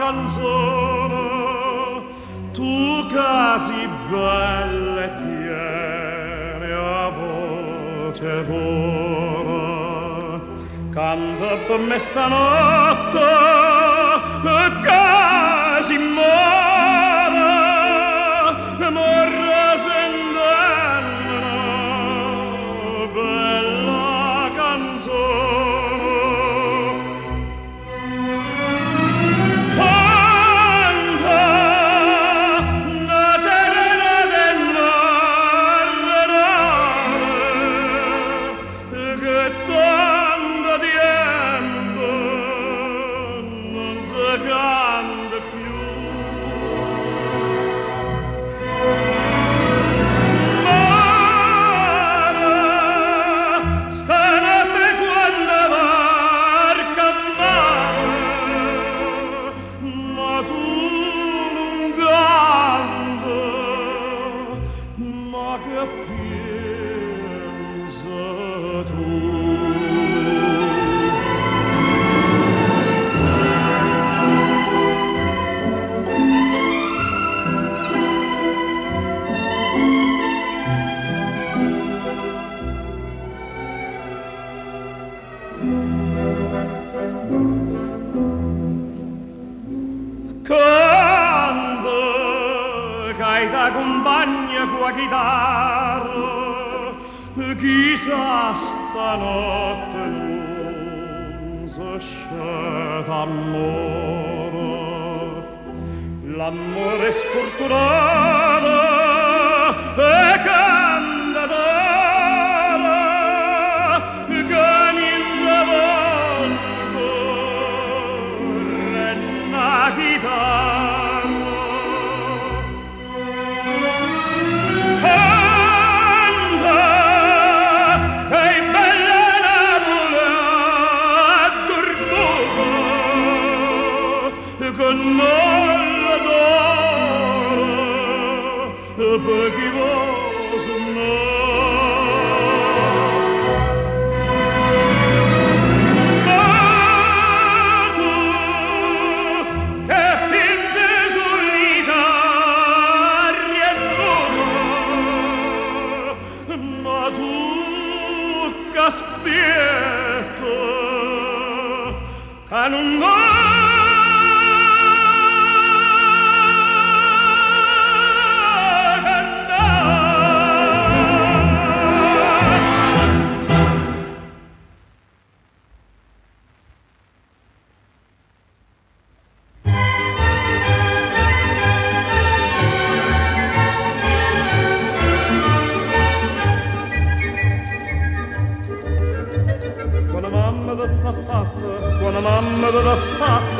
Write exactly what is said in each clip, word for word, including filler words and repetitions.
canzone, tu casi bella e tiene a voce d'oro, canta per me stanotte, casi mora, morra sentendo bella canzone. Chitarra, chissà stanotte non s'esce d'amore, l'amore sfortunato e cantatore che niente volto renna chitarra. Non l'adoro perché voso no. Ma tu che pensi solitaria e ma tu che aspetto che non buona mamma te l'ha fatto,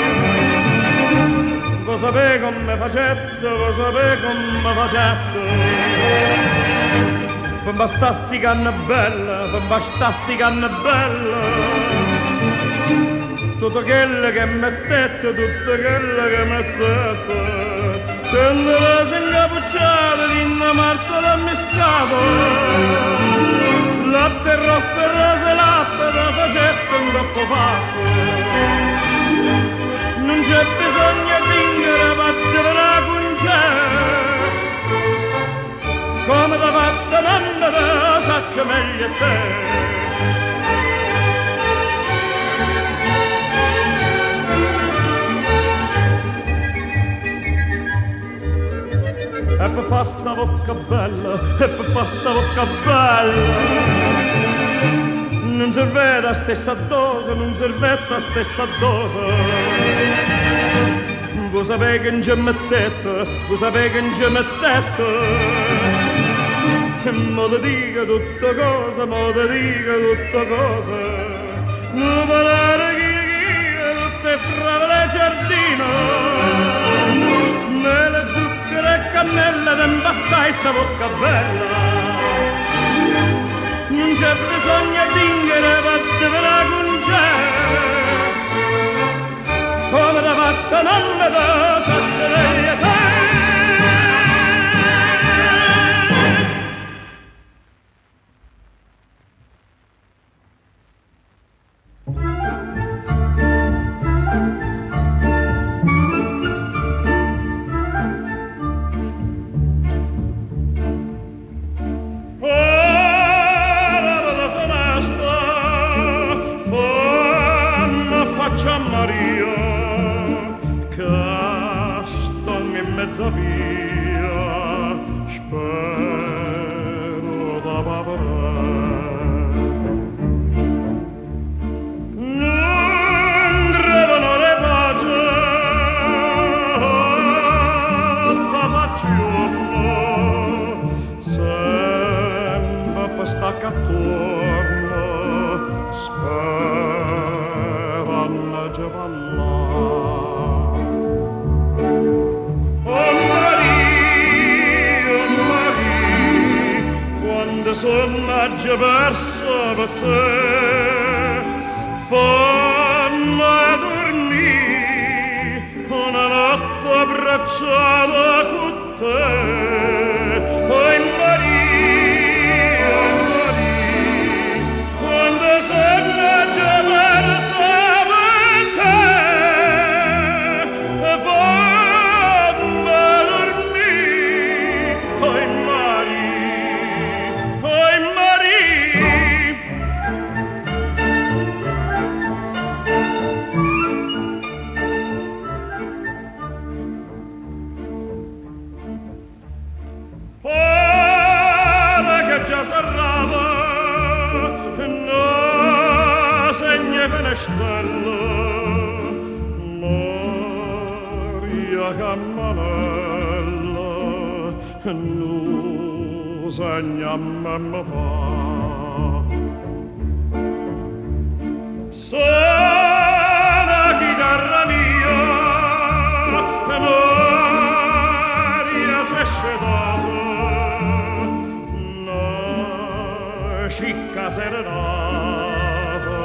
lo sapere come facette, lo sapere come facette, per bastasti canna bella, per bastasti canna bella, tutto quello che mettete, tutto quello che mettete, scende la singapucciata di una martola miscata, latte rosso e rose latte da facette un troppo fatto, non c'è bisogno di ingere fatte la concetta, come da fatta mamma da saccia meglio te. E per fa sta bocca bella, e per fa sta bocca bella, non serve la stessa dose, non serve la stessa dose. Voi sapete che non ci mettete, voi sapete che non ci mettete, mo te dico tutte cose, mo te dico tutte cose, non parlare chi chi, tutte frave le giardino, mele, zucchero e cannella, te bastai sta bocca bella. Non c'è bisogno di ingere, vattene la concetta, come la fatta mamma da faccia te. attorno speravano già ballare. Oh Maria, oh Maria, quando sono già verso per te, fammi dormire una notte abbracciata con te. Oh Maria, oh Maria, quando sono già verso per te, fammi dormire. Oh Maria, oh Maria. Ora che già serrava, no segna finestrella, Maria Cammanella, no segna mamma fa. Suona chitarra mia, Maria s'esce data, scicca serenata,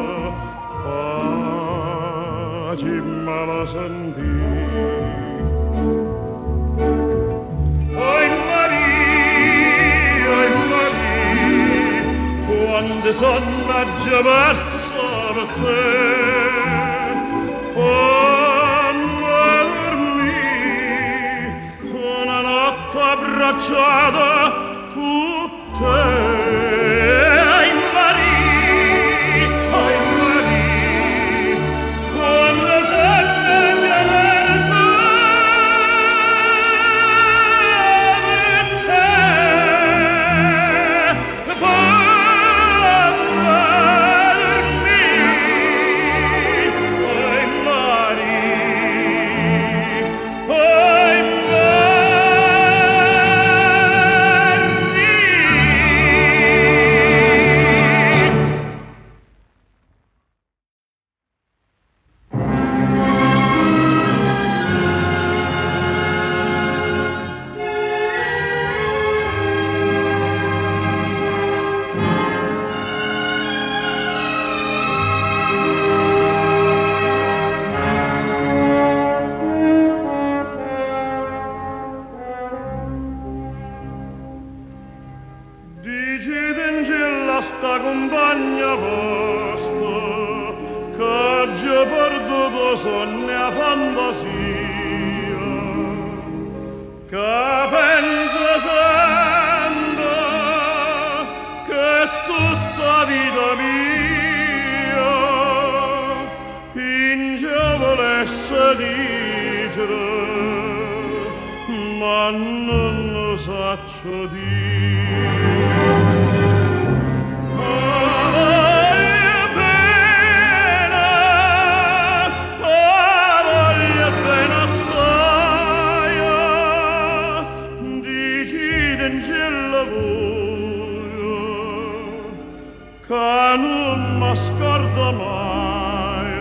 facimmela sentire. Oh Maria, oh Maria, quando sono già verso per te, fammi dormire una notte abbracciata con te. Sta compagna vostra che già perduto sonne a fantasia, che pensa sempre che tutta vita mia pinge volesse dicere, ma non lo saccio dire. Che non mi scordo mai,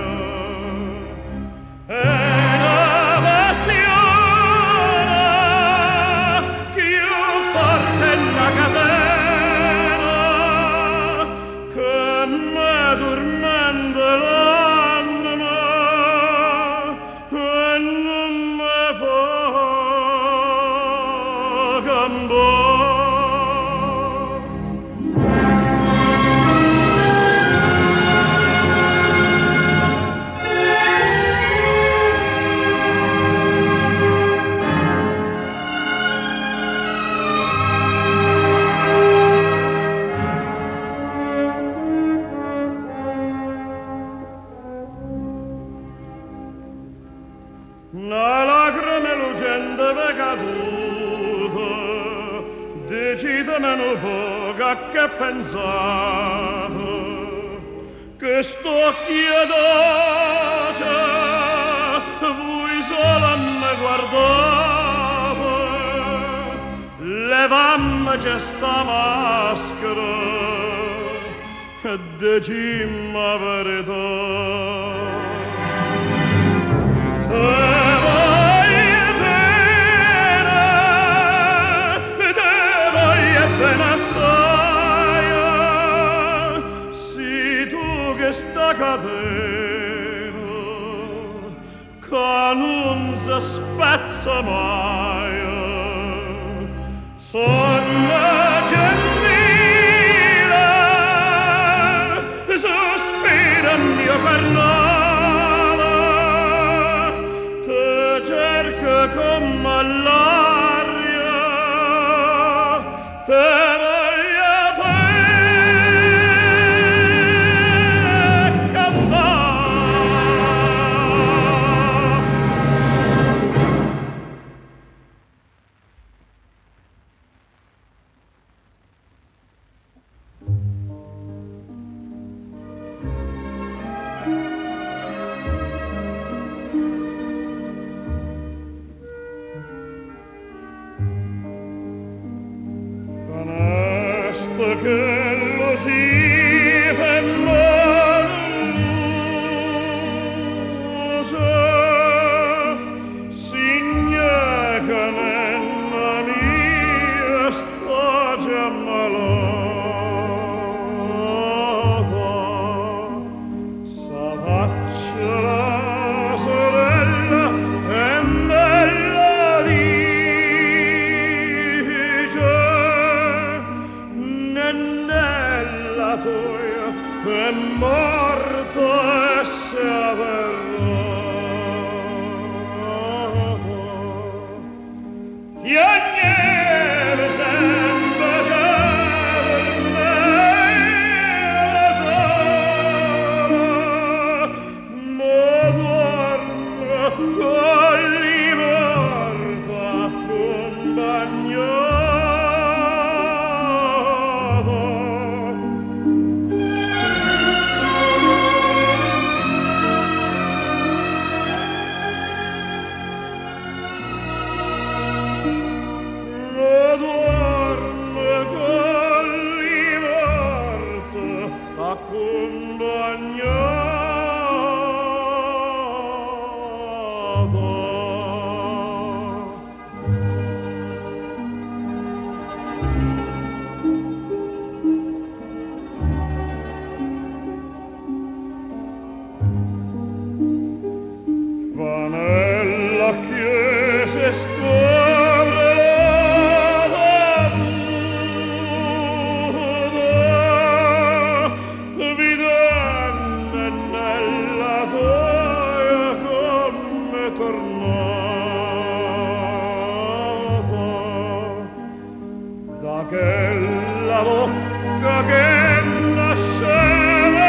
è la passione più forte la catena che mi tormenta l'anima e non mi fa campare. Una lacrima lucente è caduta, decidimi un po' che pensate, che sto chiedoce, voi solo mi guardate, levammi questa maschera, che decima verità. Te voglio bene, te voglio bene assai, si tu che sta cadendo, che non si spezza mai, sono gentile, sospira il mio carnale, te cerca come l'aria, te voglio bene cantare. Che lo give malusa, signa che nella mia sta già malata, s'affaccia la sorella e bella dice: nella tua è morto e si averrà. Piagnere sempre che per me la sola, ma guarda con li morta accompagnata. Va nella chiesa e scopre la muta, vidente nella gioia come tornata, da quella bocca che nasceva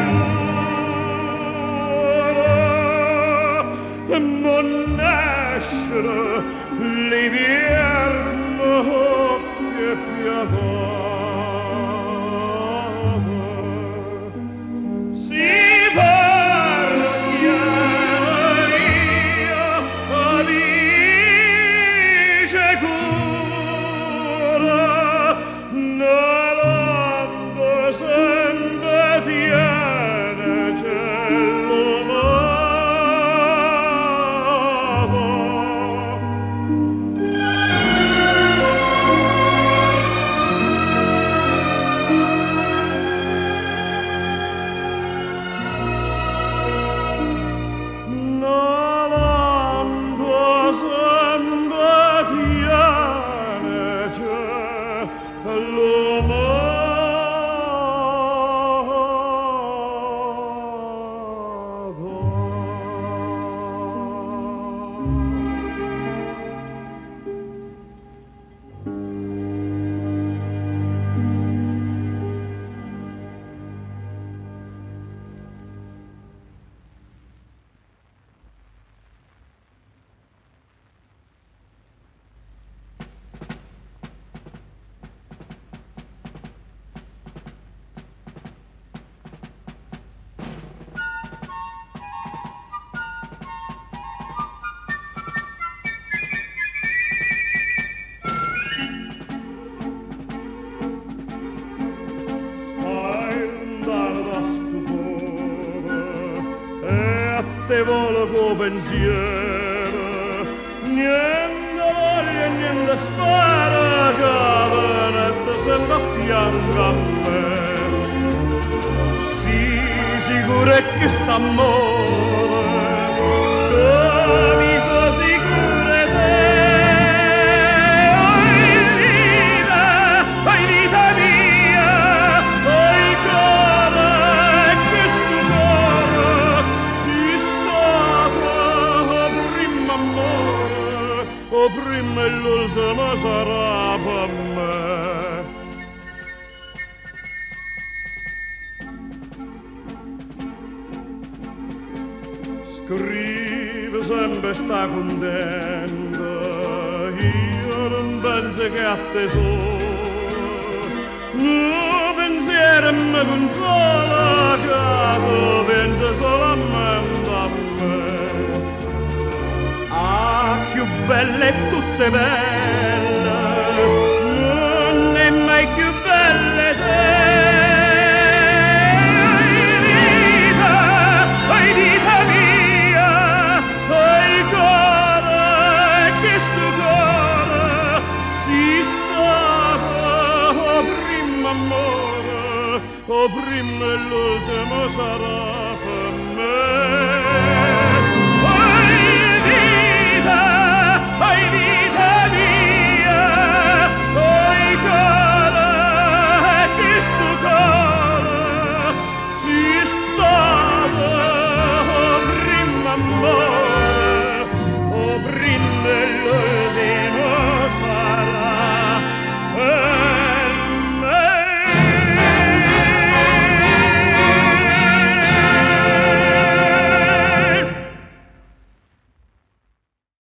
non nascere l'inverno che piovava, si parla io dice cura nell'ando sempre tiene cielo te volo con pensiero, niente voglia, niente spera, cavanetta sempre a fianco a me. Sì, sicuro è che st'amore, mi so sicuro te. Oi vita, oi vita mia, oi cuore, questo cuore, si stava prima amore, o prima e l'ultima sarà per me. Scrive sempre sta contenta, io non penso che a te solo, no pensiero mi consola, che tu pensi solamente a me. Ah, più belle e tutte belle, non è mai più belle te. O prima e l'ultima sarà per me.